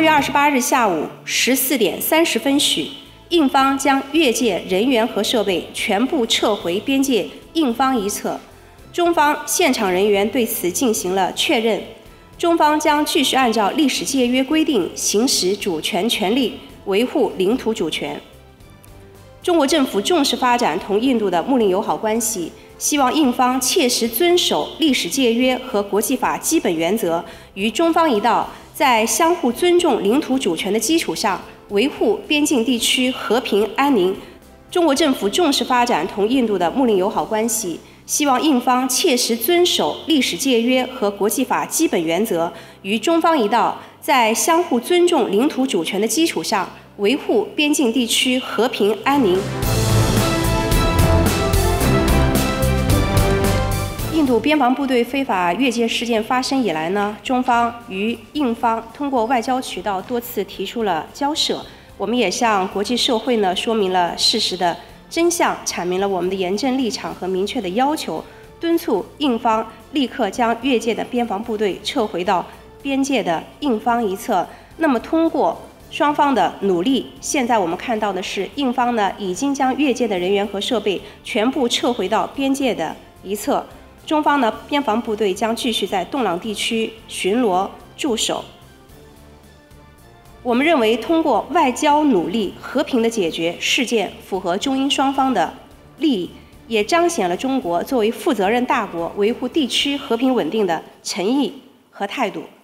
月28日下午14点30分许，印方将越界人员和设备全部撤回边界印方一侧。中方现场人员对此进行了确认。中方将继续按照历史界约规定行使主权权利，维护领土主权。中国政府重视发展同印度的睦邻友好关系，希望印方切实遵守历史界约和国际法基本原则，与中方一道，在相互尊重领土主权的基础上，维护边境地区和平安宁。中国政府重视发展同印度的睦邻友好关系，希望印方切实遵守历史界约和国际法基本原则，与中方一道，在相互尊重领土主权的基础上，维护边境地区和平安宁。印度边防部队非法越界事件发生以来呢，中方与印方通过外交渠道多次提出了交涉，我们也向国际社会呢说明了事实的真相，阐明了我们的严正立场和明确的要求，敦促印方立刻将越界的边防部队撤回到边界的印方一侧。那么通过双方的努力，现在我们看到的是，印方呢已经将越界的人员和设备全部撤回到边界的一侧。中方呢，边防部队将继续在洞朗地区巡逻驻守。我们认为，通过外交努力和平的解决事件，符合中印双方的利益，也彰显了中国作为负责任大国维护地区和平稳定的诚意和态度。